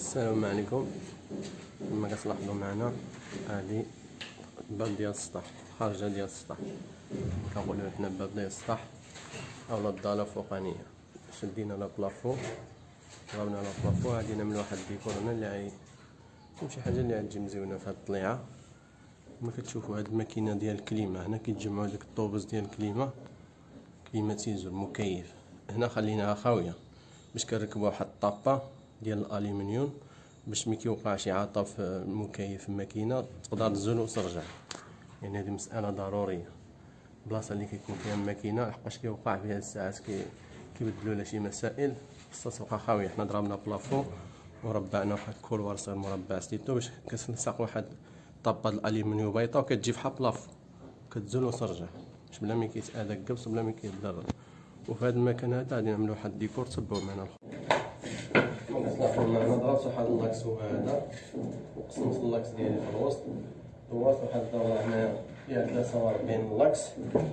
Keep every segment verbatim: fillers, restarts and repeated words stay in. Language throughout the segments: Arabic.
السلام عليكم. كما كتلاحظوا معنا هذه الباب ديال السطح، الخارجه ديال السطح كنقولوا حنا الباب ديال السطح اولا الضاله الفوقانيه. شدينا لا بلافو، ضربنا لا بلافو، غادي نعملوا واحد الديكور هنا اللي غاي شي حاجه اللي غتجي مزيونه في هاد الطليعه. كما كتشوفوا هاد الماكينه ديال الكليمه، هنا كيتجمعوا ديك الطوبز ديال الكليمه، كليماتيزور مكيف. هنا خليناها خاويه باش كنركبوا واحد الطابه ديال الالومنيوم باش ملي كيوقع شي عطب في المكيف في الماكينه تقدر تزول وترجع. يعني هذه مساله ضروريه. البلاصه اللي كيكون فيها الماكينه لحقاش كيوقع فيها الساعات كي كيبدلوا لها شي مسائل خصها تبقى خاويه. حنا ضربنا بلافو وربعنا واحد كولوار صغير مربع سديتو باش كتلصق واحد طابه الالومنيوم بيضاء وكتجي فحال بلافو كتزول وترجع باش بلا ما كيتاذى الكبس وبلا ما كيضر. وفي هذا المكان هذا غادي نعملوا واحد الديكور. تبعوا معنا كتلاحظوا معنا ضربت واحد اللاكس هو هذا وقسمت اللاكس ديالي في الوسط، دورت واحد الدوره هنايا فيها ثلاثة وأربعين لاكس،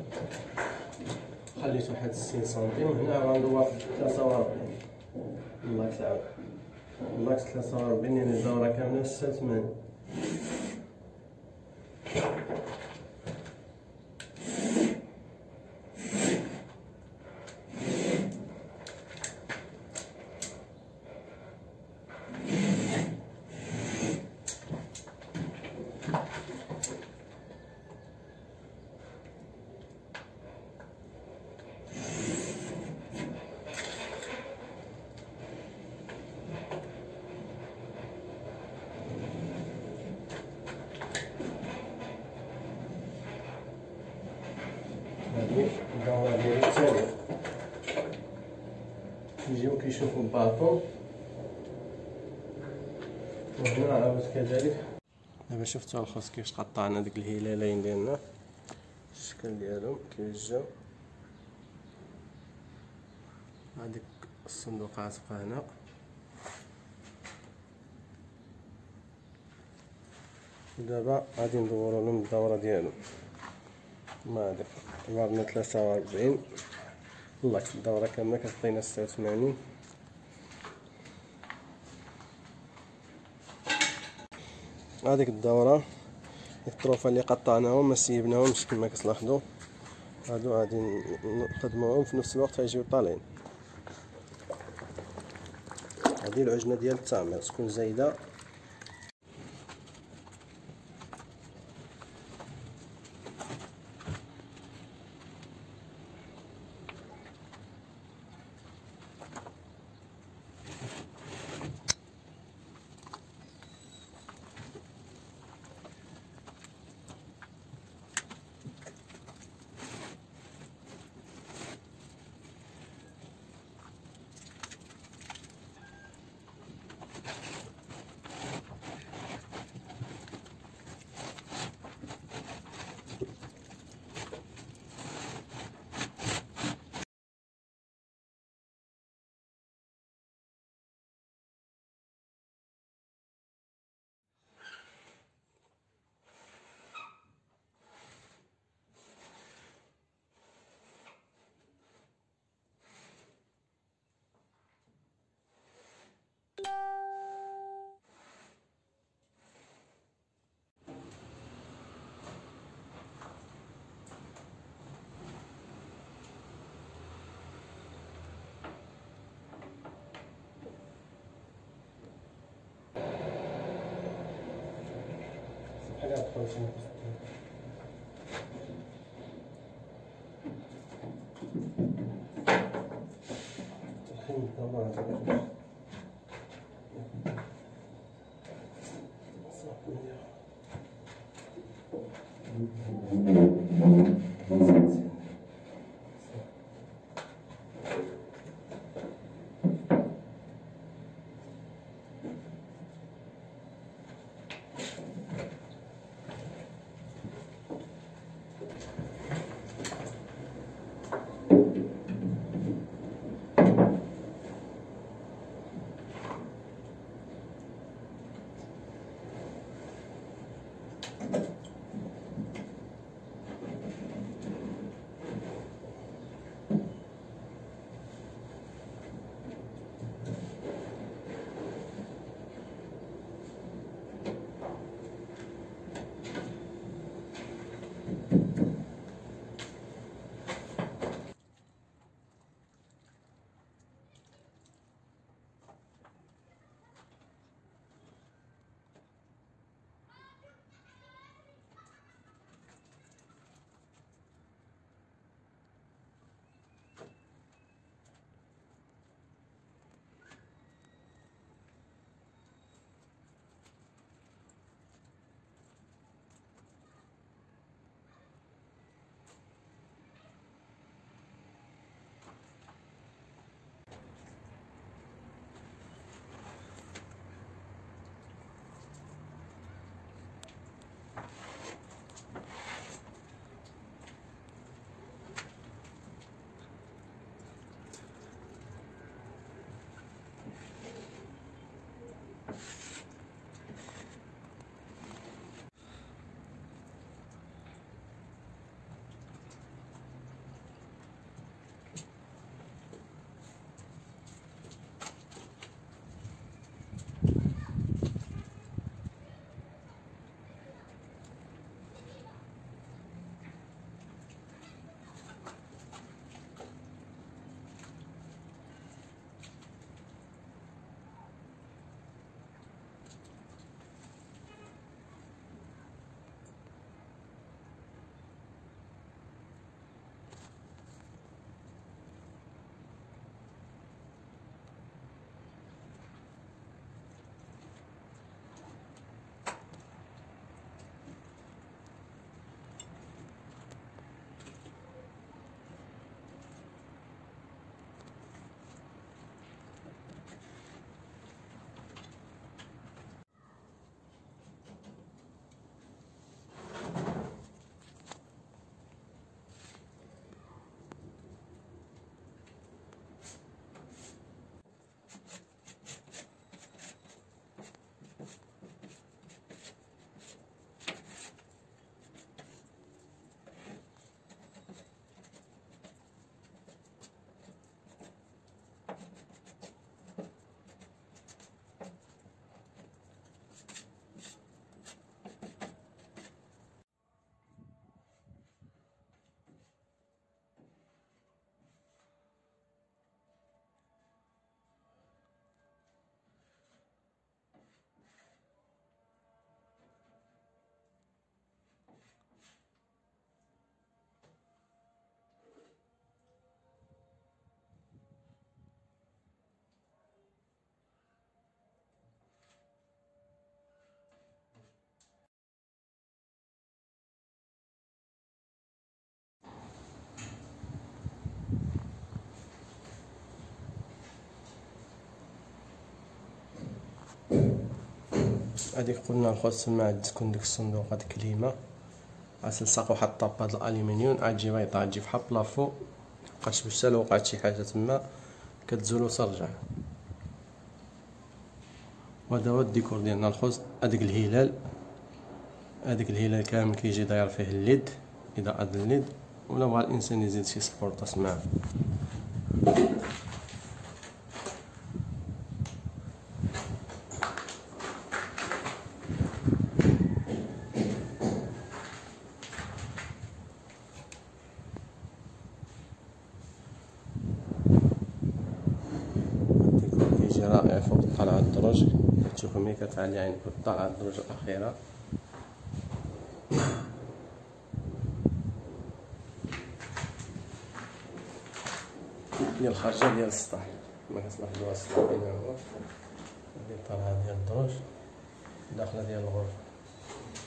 خليت واحد ستين سنتيم. هنا غندور ثلاثة وأربعين اللاكس عاود اللاكس ثلاثة وأربعين، يعني الدوره كامله ستة وثمانين. هذه الدورة ديالي الثانية. كيجيو كيشوفوا الباطون، وهنا عاود كذلك. دابا شفتوا الخص كيفاش قطعنا ديك الهلالين ديالنا، الشكل ديالهم كيوجهوا. هذيك الصندوقات بقى هنا، ودابا غادي ندورو لهم الدورة ديالهم. ما هذيك ضربنا ثلاثة وأربعين اللاكس، الدورة كاملة كتعطينا ستة وثمانين. هذيك الدورة الطروفة اللي قطعناهم ما سيبناهمش كما كتلاحظوا، هادو غادي نخدموهم في نفس الوقت غيجيو طالعين. هذه العجنة ديال التامر تكون زايدة. حاجات خوشين الحين طبعا هذيك قلنا الخوت ما عاد تكون ديك الصندوق هاد كليمه غتلصق واحد الطابه د الالومنيوم عاد تجي بيضاء تجي فحال بلافو مبقاش باش حتى لو وقعت شي حاجه تما كتزول وترجع. وهذا هو الديكور ديالنا الخوت. هذاك الهلال هذاك الهلال كامل كيجي داير فيه الليد اضاءه الليد، ولا بغى الانسان يزيد شي سبورطاس معاه. الديكور كيجي رائع فوق طلعة الدرج، تشوفو ملي كتعلي عينك فوق طلعة الدرج الأخيرة. ديال الخارجة ديال السطح كما كتلاحظوا السطح هنا هو، هذه الطلعة ديال الدرج، الداخلة ديال الغرفة.